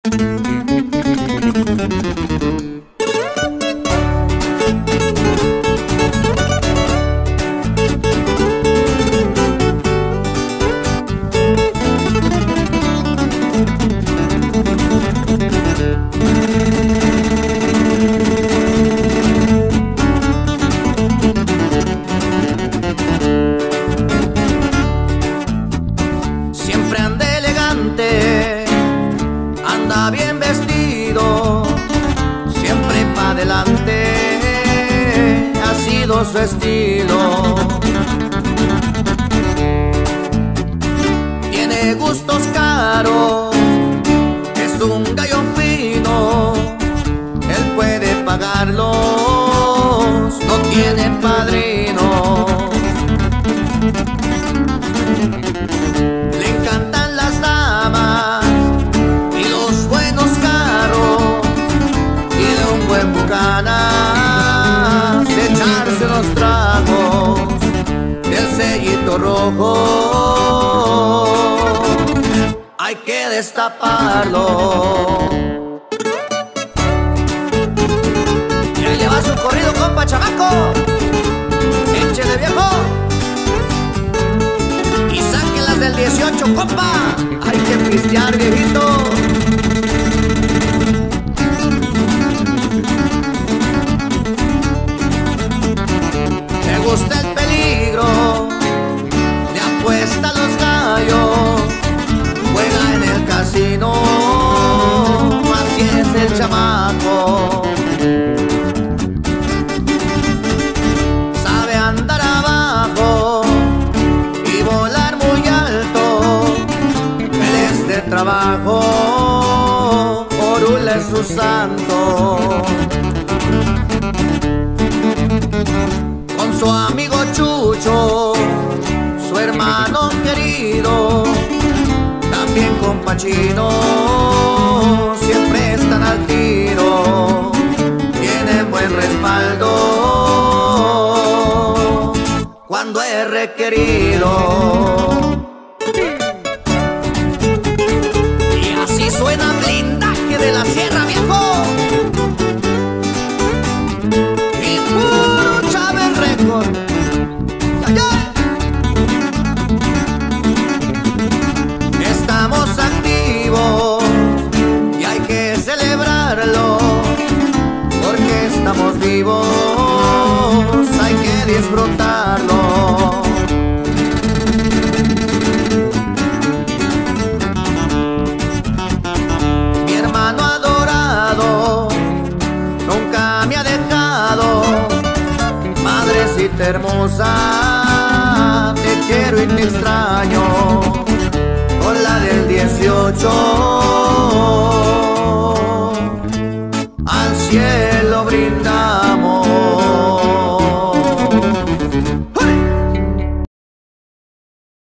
Siempre anda elegante, anda bien vestido, siempre pa' adelante, ha sido su estilo. Tiene gustos caros, es un gallo fino, él puede pagarlos, no tiene padrino. Le encantan las damas y los buenos carros, y de un buen Bucanas de echarse los tragos del sellito rojo. Hay que destaparlo. Y ahí le va su corrido, compa chamaco. Échele, viejo. Y sáquenlas del 18, compa. Hay que pistear, viejito. Me gusta el peligro, le apuesta a los gallos, juega en el casino, así es el chamaco. Sabe andar abajo y volar muy alto, él es de trabajo, Orula es su santo. Con su amigo Chucho, su hermano querido, también con Pachino, siempre están al tiro, tienen buen respaldo cuando es requerido. Y así suena Blindaje de la Sierra, viejo. Y puro Chávez Record. ¡Ay, ay! Estamos activos y hay que celebrarlo, porque estamos vivos, hay que disfrutarlo. Mi hermano adorado nunca me ha dejado, madrecita hermosa, te quiero y te extraño, con la del 18 al cielo brindar.